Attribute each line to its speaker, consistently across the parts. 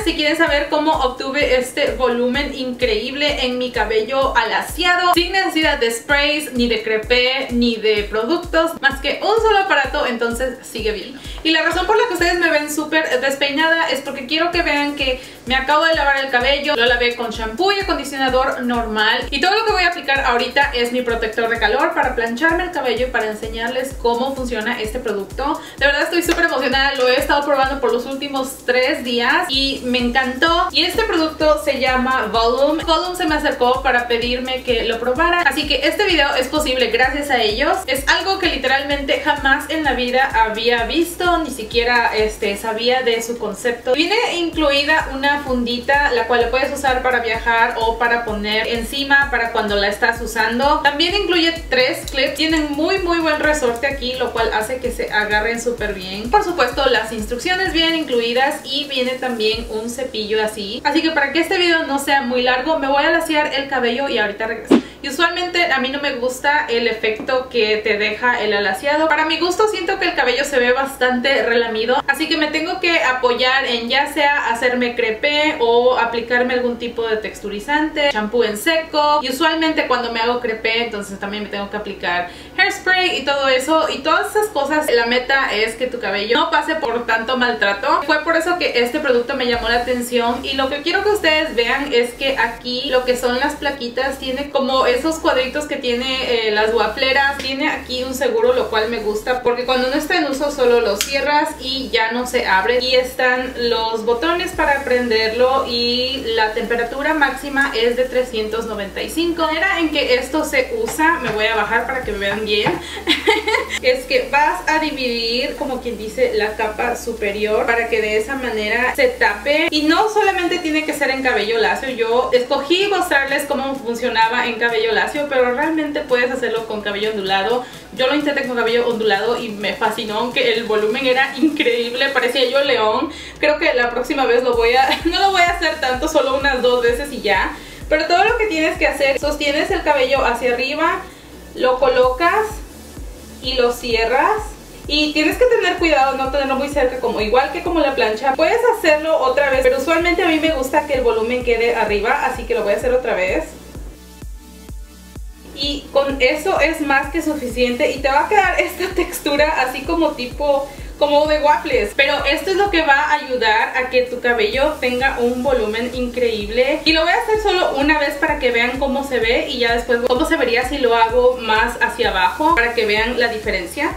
Speaker 1: si quieren saber cómo obtuve este volumen increíble en mi cabello alaciado, sin necesidad de sprays, ni de crepé, ni de productos, más que un solo aparato, entonces sigue viendo. Y la razón por la que ustedes me ven súper despeinada es porque quiero que vean que me acabo de lavar el cabello, lo lavé con shampoo y acondicionador normal, y todo lo que voy a aplicar ahorita es mi protector de calor para plancharme el cabello y para enseñarles cómo funciona este producto. De verdad estoy súper emocionada, lo he estado probando por los últimos 3 días y me encantó. Y este producto se llama Volume. Volume se me acercó para pedirme que lo probara, así que este video es posible gracias a ellos. Es algo que literalmente jamás en la vida había visto, ni siquiera sabía de su concepto. Viene incluida una fundita, la cual le puedes usar para viajar o para poner encima para cuando la estás usando. También incluye 3 clips, tienen muy buen resorte aquí, lo cual hace que se agarren súper bien. Por supuesto, las instrucciones vienen incluidas y viene también un cepillo así. Así que para que este video no sea muy largo, me voy a laciar el cabello y ahorita regreso. Y usualmente a mí no me gusta el efecto que te deja el alaciado. Para mi gusto siento que el cabello se ve bastante relamido, así que me tengo que apoyar en ya sea hacerme crepé o aplicarme algún tipo de texturizante, shampoo en seco. Y usualmente cuando me hago crepé, entonces también me tengo que aplicar hairspray y todo eso. Y todas esas cosas, la meta es que tu cabello no pase por tanto maltrato. Fue por eso que este producto me llamó la atención. Y lo que quiero que ustedes vean es que aquí lo que son las plaquitas tiene como esos cuadritos que tiene las wafleras. Tiene aquí un seguro, lo cual me gusta porque cuando no está en uso solo lo cierras y ya no se abre. Y están los botones para prenderlo y la temperatura máxima es de 395. La manera en que esto se usa, me voy a bajar para que me vean bien, es que vas a dividir, como quien dice, la capa superior para que de esa manera se tape. Y no solamente tiene que ser en cabello lacio. Yo escogí mostrarles cómo funcionaba en cabello lacio, pero realmente puedes hacerlo con cabello ondulado. Yo lo intenté con cabello ondulado y me fascinó, aunque el volumen era increíble, parecía yo león. Creo que la próxima vez no lo voy a hacer tanto, solo unas 2 veces y ya. Pero todo lo que tienes que hacer, sostienes el cabello hacia arriba, lo colocas y lo cierras. Y tienes que tener cuidado, no tenerlo muy cerca, igual que como la plancha. Puedes hacerlo otra vez, pero usualmente a mí me gusta que el volumen quede arriba, así que lo voy a hacer otra vez. Y con eso es más que suficiente y te va a quedar esta textura así como de waffles. Pero esto es lo que va a ayudar a que tu cabello tenga un volumen increíble. Y lo voy a hacer solo una vez para que vean cómo se ve y ya después cómo se vería si lo hago más hacia abajo, para que vean la diferencia.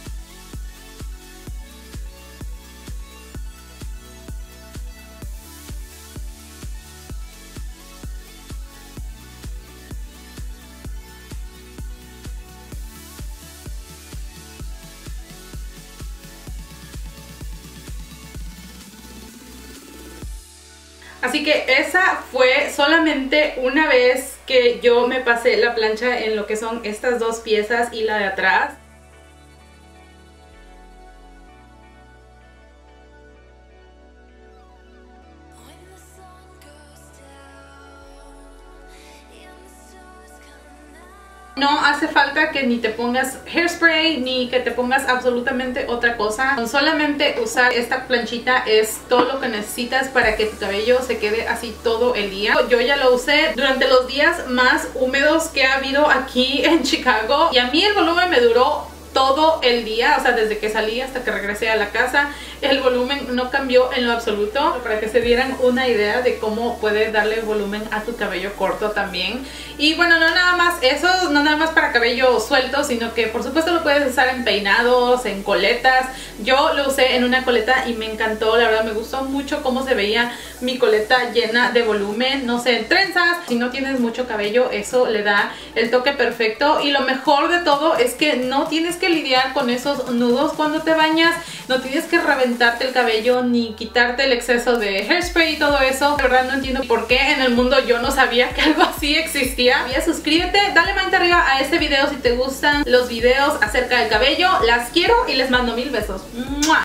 Speaker 1: Así que esa fue solamente una vez que yo me pasé la plancha en lo que son estas 2 piezas y la de atrás. No hace falta que ni te pongas hairspray ni que te pongas absolutamente otra cosa. Con solamente usar esta planchita es todo lo que necesitas para que tu cabello se quede así todo el día. Yo ya lo usé durante los días más húmedos que ha habido aquí en Chicago y a mí el volumen me duró todo el día, o sea, desde que salí hasta que regresé a la casa, el volumen no cambió en lo absoluto, para que se dieran una idea de cómo puedes darle volumen a tu cabello corto también. Y bueno, no nada más eso, no nada más para cabello suelto, sino que por supuesto lo puedes usar en peinados, en coletas. Yo lo usé en una coleta y me encantó, la verdad me gustó mucho cómo se veía mi coleta llena de volumen, no sé, en trenzas. Si no tienes mucho cabello, eso le da el toque perfecto. Y lo mejor de todo es que no tienes que lidiar con esos nudos cuando te bañas, no tienes que reventarte el cabello ni quitarte el exceso de hairspray y todo eso. De verdad no entiendo por qué en el mundo yo no sabía que algo así existía. Suscríbete, dale manita arriba a este video si te gustan los videos acerca del cabello. Las quiero y les mando 1000 besos. ¡Mua!